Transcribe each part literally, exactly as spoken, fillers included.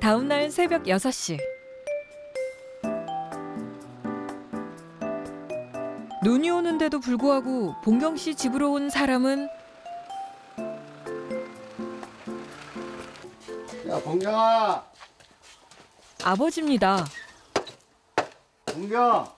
다음 날 새벽 여섯 시. 눈이 오는데도 불구하고 봉경 씨 집으로 온 사람은 야, 봉경아. 아버지입니다. 봉경.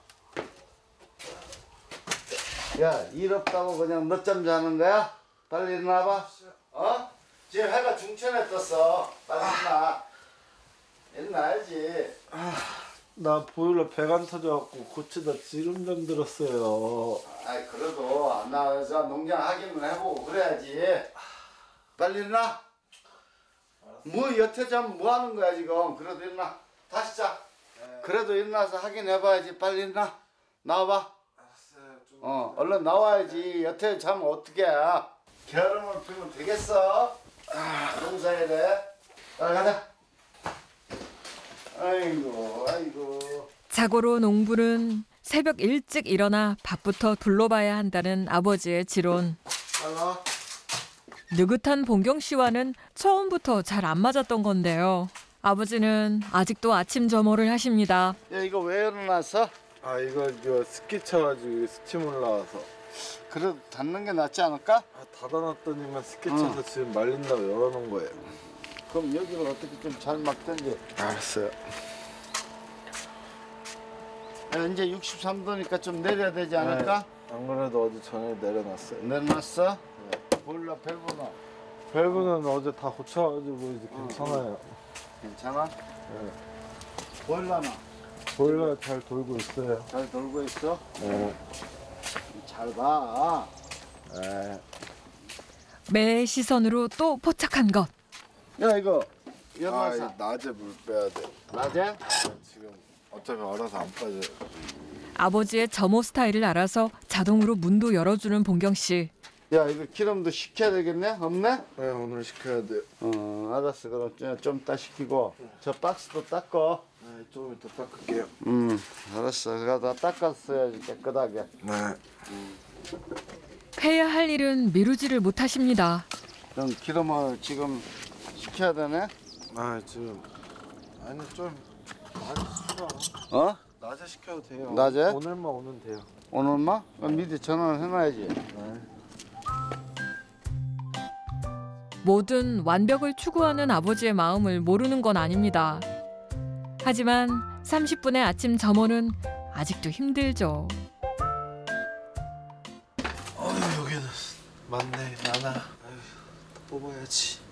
야, 일 없다고 그냥 늦잠 자는 거야? 빨리 일어나봐. 어? 지금 해가 중천에 떴어. 빨리 일어나. 일어나야지. 아, 나 보일러 배관 터져갖고 고치다 지름장 들었어요. 아이, 그래도 안 나와서 농장 확인을 해보고 그래야지. 빨리 일어나. 뭐 여태 잠 뭐 하는 거야 지금. 그래도 일어나. 다시 자. 네. 그래도 일어나서 확인해봐야지. 빨리 일어나. 나와봐. 알았어요. 좀 어, 얼른 나와야지. 여태 잠 어떻게 해. 게으름을 피면 되겠어? 아, 농사해야 돼. 빨리 가자. 아이고, 아이고. 자고로 농부는 새벽 일찍 일어나 밥부터 둘러봐야 한다는 아버지의 지론. 빨리 와. 느긋한 봉경 씨와는 처음부터 잘 안 맞았던 건데요. 아버지는 아직도 아침 점호를 하십니다. 야, 이거 왜 일어났어? 아, 이거 이거 습기 쳐가지고 스팀 올라와서. 그래도 닫는 게 낫지 않을까? 아, 닫아놨더니만 습기 쳐서 응. 지금 말린다고 열어놓은 거예요. 그럼 여기를 어떻게 좀 잘 막든지. 알았어요. 야, 이제 육십삼 도니까 좀 내려야 되지 않을까? 네, 안 그래도 어제 저녁에 내려놨어요. 내려놨어? 네. 보일러 밸브는 밸브는 어제 다 고쳐가지고 이제 괜찮아요. 괜찮아? 네. 보일러는 보일러 잘 돌고 있어요. 잘 돌고 있어? 네. 잘 봐. 네. 매의 시선으로 또 포착한 것. 야, 이거 아, 열어놔서. 이 낮에 물 빼야 돼. 낮에? 아, 지금 어차피 알아서 안 빠져요. 아버지의 점호 스타일을 알아서 자동으로 문도 열어주는 봉경 씨. 야, 이거 기름도 식혀야 되겠네? 없네? 네, 오늘 시켜야 돼요. 어, 알았어. 그럼 좀 이따 식히고 저 박스도 닦어. 네, 좀 이따 닦을게요. 음, 알았어. 그거 다 닦았어야지 깨끗하게. 네. 해야 할 일은 미루지를 못하십니다. 그럼 기름을 지금 식혀야 되네? 아, 지금 아니 좀 낮에 시켜. 어? 낮에 시켜도 돼요. 낮에? 오늘만 오면 돼요. 오늘만? 그럼 미리 전화를 해놔야지. 네. 뭐든 완벽을 추구하는 아버지의 마음을 모르는 건 아닙니다. 하지만 삼십 분의 아침 점호는 아직도 힘들죠. 어, 여기는 맞네, 많아. 아유, 또 뽑아야지.